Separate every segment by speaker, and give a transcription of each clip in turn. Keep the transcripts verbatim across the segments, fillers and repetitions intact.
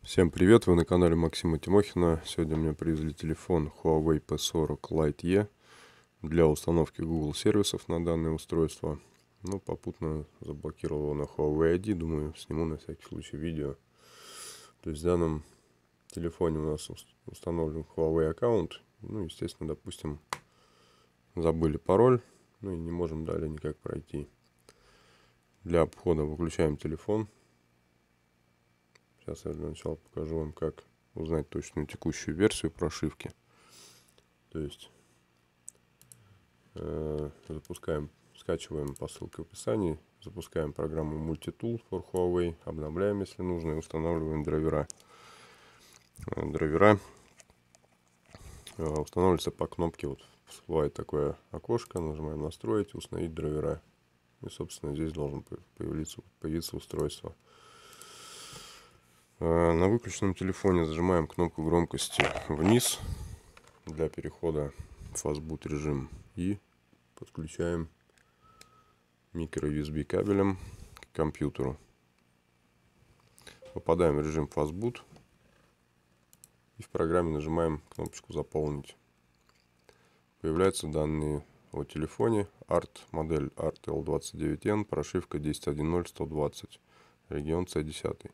Speaker 1: Всем привет, вы на канале Максима Тимохина. Сегодня мне привезли телефон Huawei пи сорок Lite E для установки Google сервисов на данное устройство. Ну, попутно заблокировал его на Huawei ай ди, думаю, сниму на всякий случай видео. То есть в данном телефоне у нас установлен Huawei аккаунт. Ну, естественно, допустим, забыли пароль, ну и не можем далее никак пройти. Для обхода выключаем телефон. Сейчас я для начала покажу вам, как узнать точную текущую версию прошивки. То есть э, запускаем, скачиваем по ссылке в описании, запускаем программу Multitool for Huawei, обновляем, если нужно, и устанавливаем драйвера. Э, драйвера э, устанавливаются по кнопке, вот всплывает такое окошко, нажимаем настроить, установить драйвера. И, собственно, здесь должен появиться, появиться устройство. На выключенном телефоне зажимаем кнопку громкости вниз для перехода в Fastboot режим и подключаем микро-ю эс би кабелем к компьютеру. Попадаем в режим Fastboot и в программе нажимаем кнопочку «Заполнить». Появляются данные о телефоне. Арт, модель арт эл двадцать девять эн, прошивка десять точка один ноль сто двадцать, регион си десять.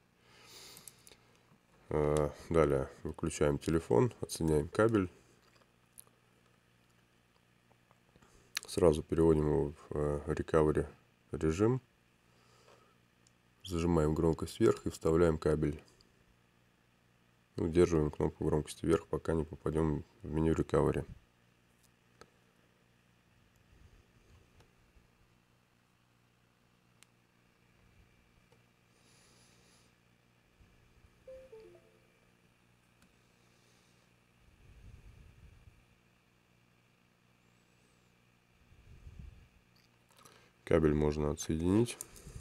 Speaker 1: Далее выключаем телефон, отсоединяем кабель. Сразу переводим его в recovery режим. Зажимаем громкость вверх и вставляем кабель. Удерживаем кнопку громкости вверх, пока не попадем в меню recovery. Кабель можно отсоединить.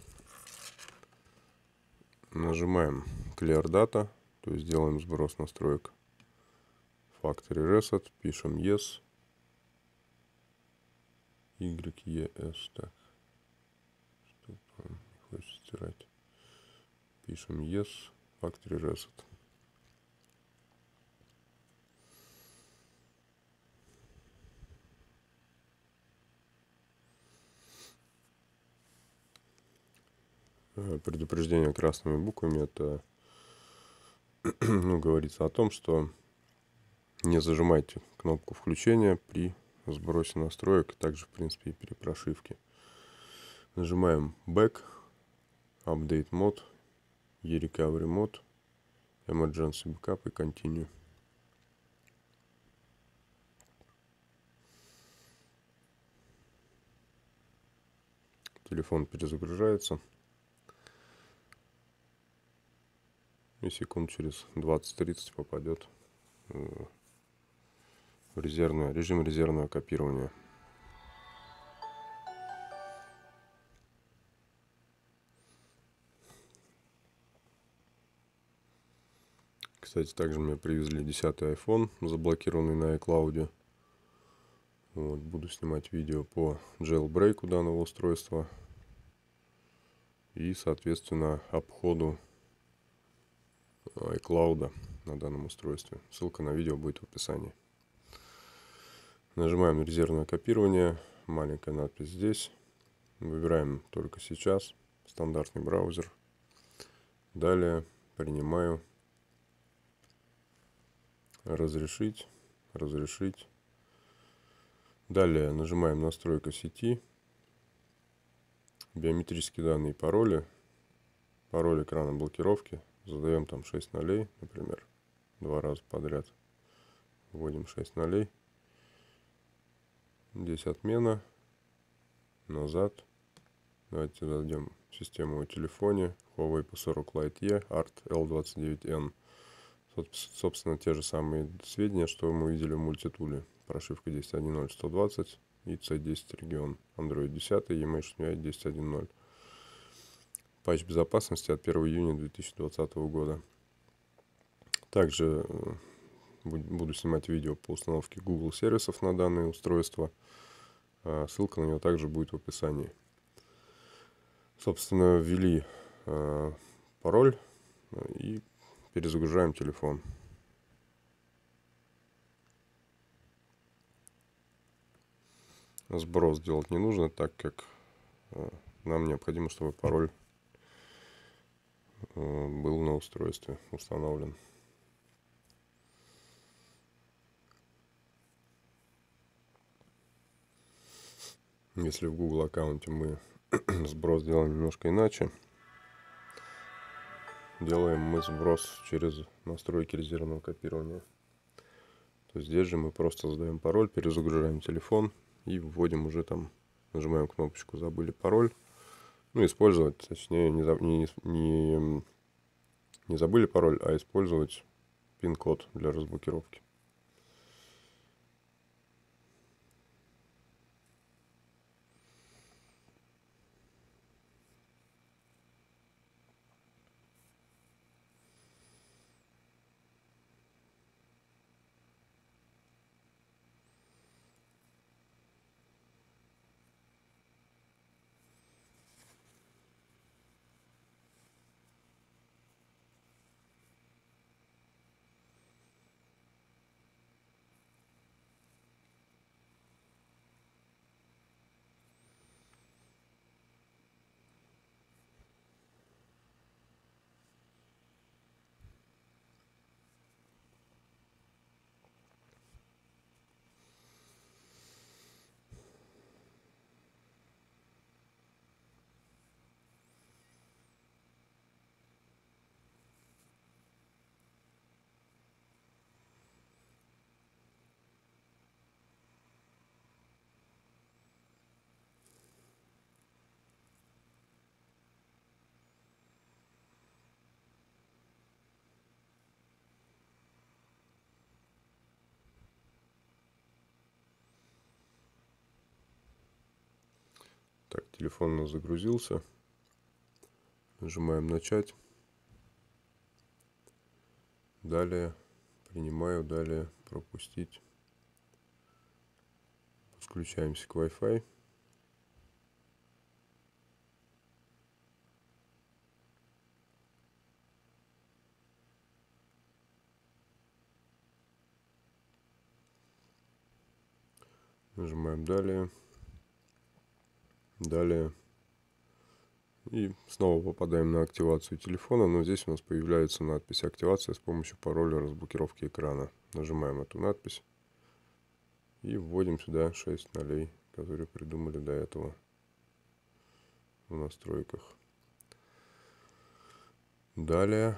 Speaker 1: Нажимаем Clear Data, то есть делаем сброс настроек. Factory Reset, пишем Yes. Y, E, S, так. Что там не хочет стирать. Пишем Yes, Factory Reset. Предупреждение красными буквами — это ну, говорится о том, что не зажимайте кнопку включения при сбросе настроек, также в принципе и при прошивке. Нажимаем Back, Update Mode, E-Recovery Mode, Emergency Backup и Continue. Телефон перезагружается. И секунд через двадцать-тридцать попадет в резервное, режим резервного копирования. Кстати, также мне привезли десятый iPhone, заблокированный на iCloud. Вот, буду снимать видео по jailbreak данного устройства и, соответственно, обходу iCloud на данном устройстве. Ссылка на видео будет в описании. Нажимаем на резервное копирование. Маленькая надпись здесь. Выбираем только сейчас. Стандартный браузер. Далее принимаю. Разрешить. Разрешить. Далее нажимаем настройка сети. Биометрические данные и пароли. Пароль экрана блокировки. Задаем там шесть нолей, например. Два раза подряд. Вводим шесть нолей. Здесь отмена. Назад. Давайте зайдем в систему о телефоне. Huawei пи сорок Lite E, арт эл двадцать девять эн. Собственно, те же самые сведения, что мы видели в мультитуле. Прошивка десять точка один ноль сто двадцать и си десять регион. Android десять, eMesh ю ай десять точка один ноль. Патч безопасности от первого июня две тысячи двадцатого года. Также буду снимать видео по установке Google сервисов на данное устройство. Ссылка на него также будет в описании. Собственно, ввели пароль и перезагружаем телефон. Сброс делать не нужно, так как нам необходимо, чтобы пароль был на устройстве установлен. Если в Google аккаунте мы сброс делаем немножко иначе, делаем мы сброс через настройки резервного копирования. То здесь же мы просто задаем пароль, перезагружаем телефон и вводим уже там, нажимаем кнопочку «Забыли пароль». Ну, использовать, точнее, не, не, не, не забыли пароль, а использовать пин-код для разблокировки. Так, телефон у нас загрузился. Нажимаем «Начать». Далее принимаю, далее пропустить. Подключаемся к Wi-Fi. Нажимаем «Далее». Далее. И снова попадаем на активацию телефона, но здесь у нас появляется надпись «Активация с помощью пароля разблокировки экрана». Нажимаем эту надпись и вводим сюда шесть нолей, которые придумали до этого в настройках. Далее.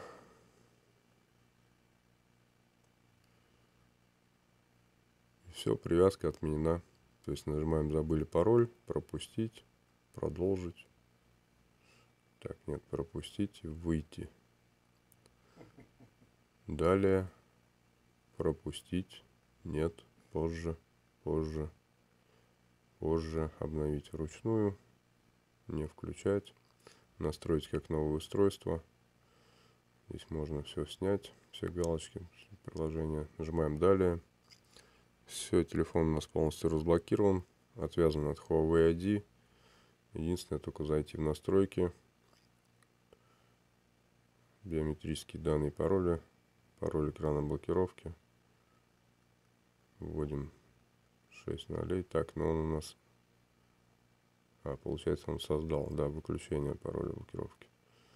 Speaker 1: Все, привязка отменена. То есть нажимаем «Забыли пароль», «Пропустить», «Продолжить». Так, нет, «Пропустить», «Выйти». Далее. «Пропустить», «Нет», «Позже», «Позже», «Позже», «Обновить вручную», «Не включать», «Настроить как новое устройство». Здесь можно все снять, все галочки, приложения. Нажимаем «Далее». Все, телефон у нас полностью разблокирован, отвязан от Huawei ай ди. Единственное, только зайти в настройки, биометрические данные пароля, пароль экрана блокировки. Вводим шесть нолей. Так, но он у нас... А, получается, он создал, да, выключение пароля блокировки.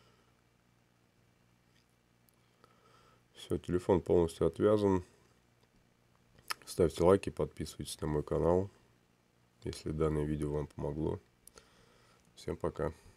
Speaker 1: Все, телефон полностью отвязан. Ставьте лайки, подписывайтесь на мой канал, если данное видео вам помогло. Всем пока.